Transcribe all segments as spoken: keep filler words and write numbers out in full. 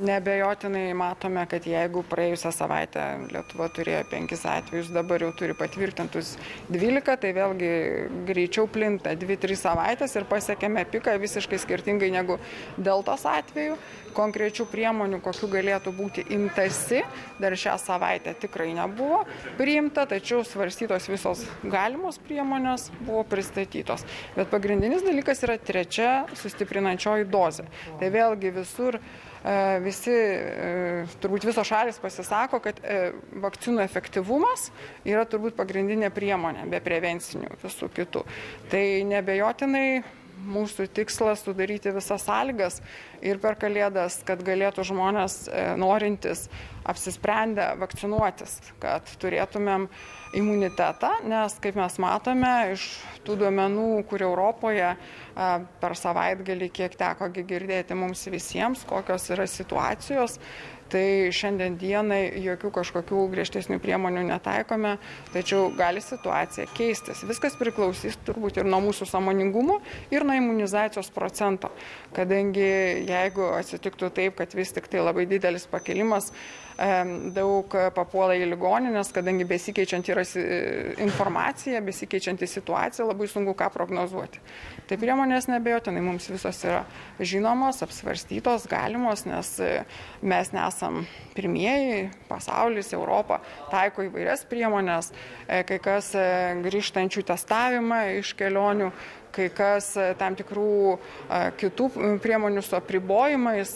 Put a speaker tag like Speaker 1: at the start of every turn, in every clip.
Speaker 1: Neabejotinai matome, kad jeigu praėjusią savaitę Lietuva turėjo penkis atvejus, dabar jau turi patvirtintus dvylika, tai vėlgi greičiau plinta dvi tris savaitės ir pasiekėme piką visiškai skirtingai negu deltos atveju. Konkrečių priemonių, kokių galėtų būti imtasi, dar šią savaitę tikrai nebuvo priimta, tačiau svarstytos visos galimos priemonės buvo pristatytos. Bet pagrindinis dalykas yra trečia sustiprinančioji dozė. Tai vėlgi visur visi, turbūt visos šalis pasisako, kad vakcinų efektyvumas yra turbūt pagrindinė priemonė be prevencinių visų kitų. Tai neabejotinai mūsų tikslas sudaryti visas sąlygas ir per Kalėdas, kad galėtų žmonės norintys apsisprendę vakcinuotis, kad turėtumėm imunitetą, nes kaip mes matome iš tų duomenų, kur Europoje per savaitgalį, kiek teko girdėti mums visiems, kokios yra situacijos, tai šiandien dienai jokių kažkokių griežtesnių priemonių netaikome, tačiau gali situacija keistis. Viskas priklausys turbūt ir nuo mūsų sąmoningumo ir nuo imunizacijos procento, kadangi jeigu atsitiktų taip, kad vis tik tai labai didelis pakilimas, daug papuola į ligoninės, kadangi besikeičiant yra informacija, besikeičianti situacija, labai sunku ką prognozuoti. Tai priemonės neabejotinai mums visos yra žinomos, apsvarstytos, galimos, nes mes nesam pirmieji, pasaulis, Europa taiko įvairias priemonės, kai kas grįžtančių testavimą iš kelionių, kai kas tam tikrų kitų priemonių su apribojimais,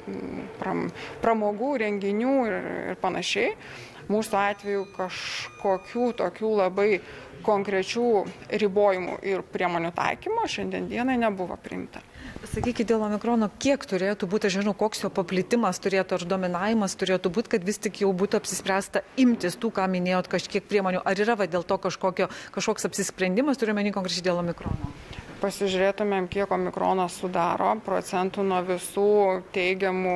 Speaker 1: pramogų, renginių ir, ir panašiai. Mūsų atveju kažkokių tokių labai konkrečių ribojimų ir priemonių taikymo šiandien dienai nebuvo priimta.
Speaker 2: Sakykite, dėl omikrono, kiek turėtų būti, aš žinau, koks jo paplitimas turėtų ar dominavimas turėtų būti, kad vis tik jau būtų apsispręsta imtis tų, ką minėjot, kažkiek priemonių. Ar yra va, dėl to kažkokio, kažkoks apsisprendimas, turime menį konkrečiai dėl omikrono?
Speaker 1: Pasižiūrėtumėm, kiek omikronas sudaro procentų nuo visų teigiamų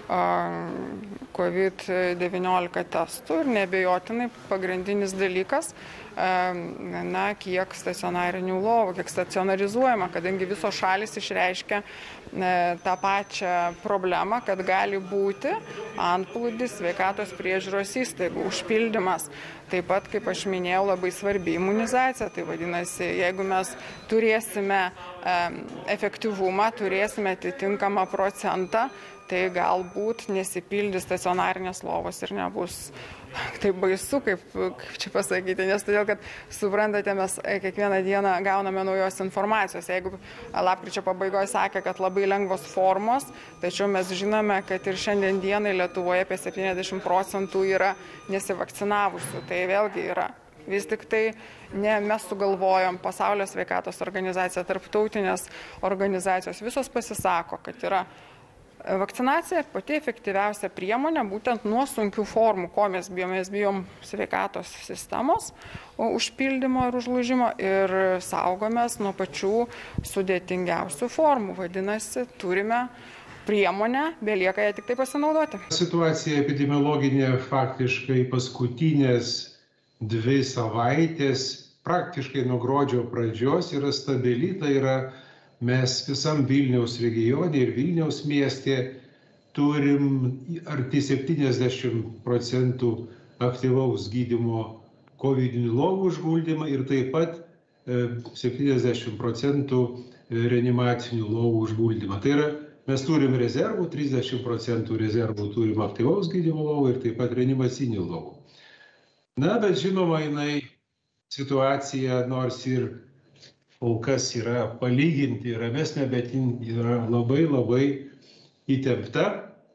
Speaker 1: COVID devyniolika testų ir neabejotinai pagrindinis dalykas, na, kiek stacionarinių lovų, kiek stacionarizuojama, kadangi visos šalis išreiškia tą pačią problemą, kad gali būti antplūdis sveikatos priežiūros įstaigų, užpildymas. Taip pat, kaip aš minėjau, labai svarbi imunizacija. Tai vadinasi, jeigu mes turėsime efektyvumą, turėsime atitinkamą procentą, tai galbūt nesipildys stacionarinės lovos ir nebus taip baisu, kaip, kaip čia pasakyti, nes todėl, kad suprantate, mes kiekvieną dieną gauname naujos informacijos. Jeigu lapkričio pabaigoje sakė, kad labai lengvos formos, tačiau mes žinome, kad ir šiandien dienai Lietuvoje apie septyniasdešimt procentų yra nesivakcinavusių. Tai vėlgi yra. Vis tik tai ne mes sugalvojom, Pasaulio sveikatos organizacija, tarptautinės organizacijos, visos pasisako, kad yra vakcinacija pati efektyviausia priemonė būtent nuo sunkių formų, ko mes bijom. Mes bijom sveikatos sistemos užpildymo ir užlūžimo ir saugomės nuo pačių sudėtingiausių formų. Vadinasi, turime priemonę, belieka ją tik tai pasinaudoti.
Speaker 3: Situacija epidemiologinė faktiškai paskutinės dvi savaitės, praktiškai nuo gruodžio pradžios yra stabili, tai yra mes visam Vilniaus regione ir Vilniaus mieste turim arti septyniasdešimt procentų aktyvaus gydymo kovidinių lovų užguldymą ir taip pat septyniasdešimt procentų reanimacinių lovų užguldymą. Tai yra, mes turim rezervų, trisdešimt procentų rezervų turim aktyvaus gydymo lovų ir taip pat reanimacinių lovų. Na, bet žinoma, jinai situacija nors ir kol kas yra palyginti ramesnė, bet yra labai labai įtempta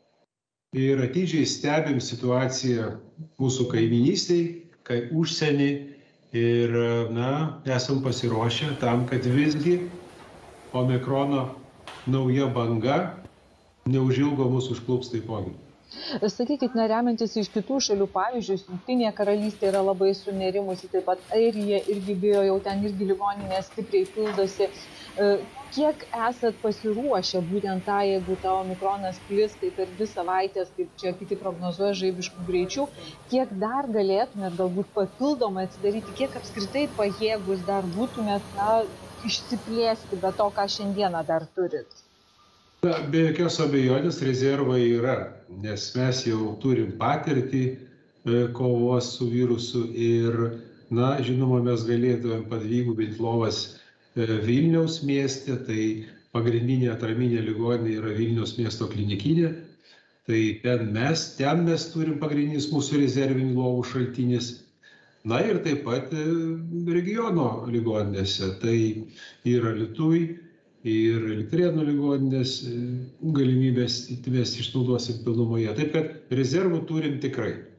Speaker 3: ir atidžiai stebim situaciją mūsų kaiminystėj, kai užsienį ir, na, esam pasiruošę tam, kad visgi omikrono nauja banga neužilgo mūsų užklups taipogi.
Speaker 4: Sakykit, remiantis iš kitų šalių pavyzdžius, Jungtinė karalystė yra labai sunerimusi, taip pat Airija irgi bijo, jau ten irgi ligoninės stipriai pildosi. Kiek esat pasiruošę būtent tą, jeigu ta omikronas plis, tai per dvi savaitės, kaip čia kiti prognozuoja žaibiškų greičių, kiek dar galėtumėt galbūt papildomai atsidaryti, kiek apskritai pajėgus dar būtumėt, na, išsiplėsti be to, ką šiandieną dar turit?
Speaker 3: Na, be jokios abejonės rezervai yra, nes mes jau turim patirtį kovos su virusu ir, na, žinoma, mes galėtumėm padvigubinti lovas Vilniaus mieste, tai pagrindinė atraminė ligoninė yra Vilniaus miesto klinikinė, tai ten mes, ten mes turim pagrindinis mūsų rezervinių lovų šaltinis. Na ir taip pat regiono ligoninėse, tai yra Alytuj ir Elektrėnų ligoninės galimybės mes išnaudosim pilnumoje. Taip kad rezervų turim tikrai.